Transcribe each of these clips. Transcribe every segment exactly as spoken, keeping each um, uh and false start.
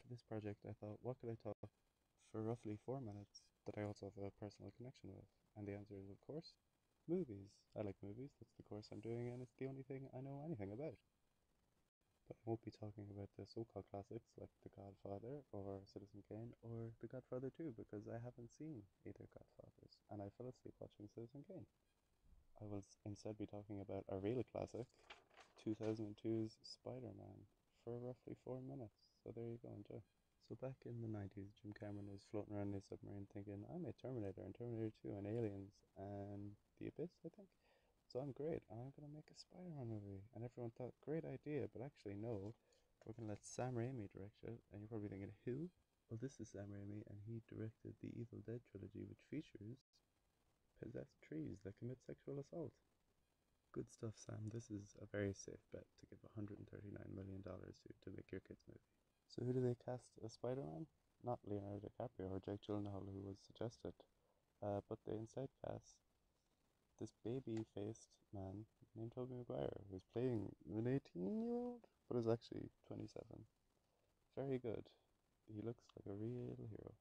this project, I thought, what could I talk for roughly four minutes that I also have a personal connection with? And the answer is, of course, movies. I like movies, that's the course I'm doing, and it's the only thing I know anything about. But I won't be talking about the so called classics like The Godfather or Citizen Kane or The Godfather two because I haven't seen either Godfathers and I fell asleep watching Citizen Kane. I will instead be talking about a real classic, two thousand two's Spider Man, for roughly four minutes. So there you go, enjoy. So back in the nineties, Jim Cameron was floating around in his submarine thinking, I made Terminator and Terminator two and Aliens and The Abyss, I think. So I'm great, and I'm gonna make a Spider-Man movie. And everyone thought, great idea, but actually no, we're gonna let Sam Raimi direct it. And you're probably thinking, who? Well, this is Sam Raimi, and he directed the Evil Dead trilogy, which features possessed trees that commit sexual assault. Good stuff, Sam. This is a very safe bet to give one hundred thirty-nine million dollars to to make your kids' movie. So who do they cast as Spider-Man? Not Leonardo DiCaprio or Jake Gyllenhaal, who was suggested, uh, but they instead cast this baby-faced man named Tobey Maguire, who's playing an eighteen-year-old, but is actually twenty-seven. Very good. He looks like a real hero.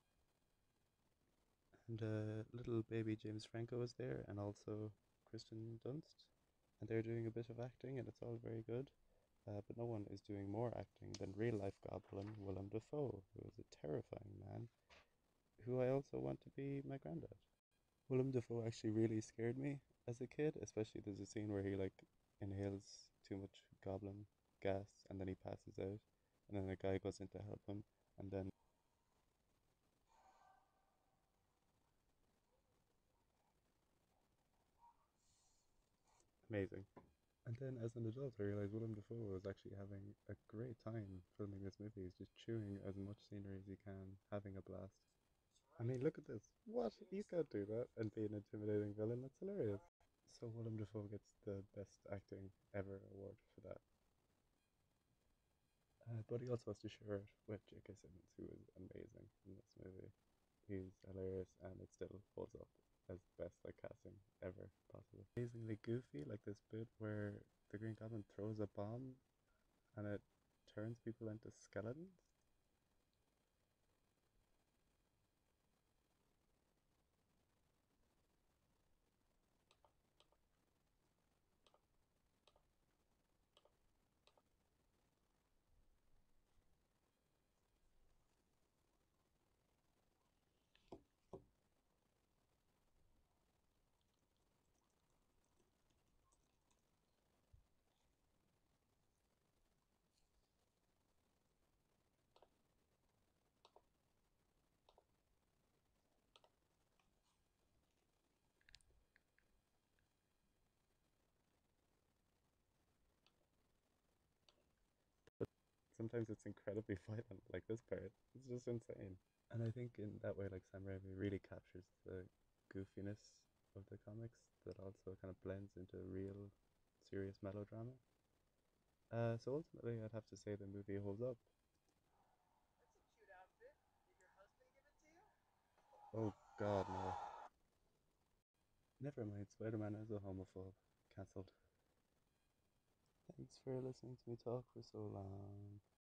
And uh, little baby James Franco is there, and also Kristen Dunst. And they're doing a bit of acting, and it's all very good. Uh, but no one is doing more acting than real-life Goblin Willem Dafoe, who is a terrifying man, who I also want to be my granddad. Willem Dafoe actually really scared me as a kid, especially there's a scene where he like inhales too much goblin gas and then he passes out, and then a guy goes in to help him, and then amazing. And then as an adult, I realized Willem Dafoe was actually having a great time filming this movie. He's just chewing as much scenery as he can, having a blast. I mean, look at this. What? You can't do that and be an intimidating villain. That's hilarious. So Willem Dafoe gets the Best Acting Ever award for that. Uh, but he also has to share it with J K. Simmons, who is amazing in this movie. He's hilarious, and it still holds up as the best like casting ever possible. Amazingly goofy, like this bit where the Green Goblin throws a bomb and it turns people into skeletons. But sometimes it's incredibly violent, like this part. It's just insane. And I think in that way, like Sam Raimi really captures the goofiness of the comics that also kind of blends into real serious melodrama. Uh, so ultimately, I'd have to say the movie holds up. Oh God, no! Never mind. Spider-Man is a homophobe. Cancelled. Thanks for listening to me talk for so long.